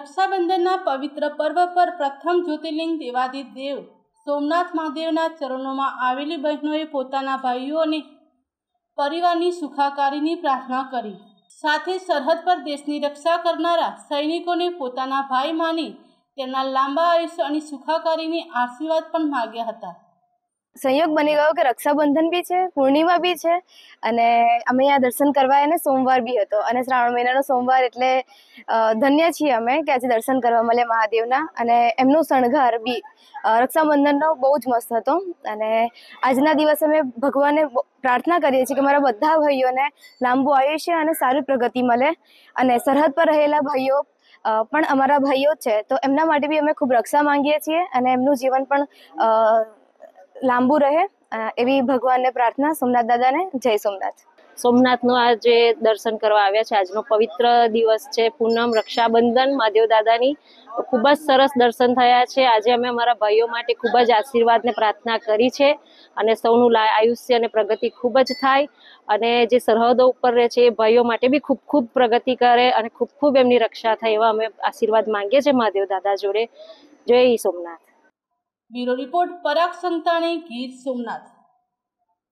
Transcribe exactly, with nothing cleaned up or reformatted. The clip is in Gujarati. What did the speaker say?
રક્ષાબંધનના પવિત્ર પર્વ પર પ્રથમ જ્યોતિર્લિંગ દેવાધિદેવ સોમનાથ મહાદેવના ચરણોમાં આવેલી બહેનોએ પોતાના ભાઈઓ અને પરિવારની સુખાકારીની પ્રાર્થના કરી. સાથે સરહદ પર દેશની રક્ષા કરનારા સૈનિકોને પોતાના ભાઈ માની તેમના લાંબા આયુષ્ય અને સુખાકારીની આશીર્વાદ પણ માગ્યા હતા. સંયોગ બની ગયો કે રક્ષાબંધન બી છે, પૂર્ણિમા બી છે અને અમે અહીંયા દર્શન કરવા અને સોમવાર બી હતો અને શ્રાવણ મહિનાનો સોમવાર એટલે ધન્ય છીએ અમે કે આજે દર્શન કરવા મળે મહાદેવના. અને એમનો શણગાર બી રક્ષાબંધનનો બહુ જ મસ્ત હતો. અને આજના દિવસે અમે ભગવાનને પ્રાર્થના કરીએ છીએ કે મારા બધા ભાઈઓને લાંબુ આયુષ્ય અને સારી પ્રગતિ મળે. અને સરહદ પર રહેલા ભાઈઓ પણ અમારા ભાઈઓ છે તો એમના માટે બી અમે ખૂબ રક્ષા માંગીએ છીએ અને એમનું જીવન પણ લાંબુ રહે એવી ભગવાનને પ્રાર્થના. સોમનાથ દાદાને જય સોમનાથ. સોમનાથનું આજે દર્શન કરવા આવ્યા છે. આજનો પવિત્ર દિવસ છે, પૂનમ, રક્ષાબંધન મહાદેવ દાદાની. ખૂબ જ સરસ દર્શન થયા છે. આજે અમે અમારા ભાઈઓ માટે ખૂબ જ આશીર્વાદ ને પ્રાર્થના કરી છે અને સૌનું આયુષ્ય અને પ્રગતિ ખૂબ જ થાય અને જે સરહદો ઉપર રહે છે એ ભાઈઓ માટે બી ખૂબ ખૂબ પ્રગતિ કરે અને ખૂબ ખૂબ એમની રક્ષા થાય એવા અમે આશીર્વાદ માંગીએ છીએ મહાદેવ દાદા જોડે. જય સોમનાથ. Bureau report, Parag Santani, Gir Somnath.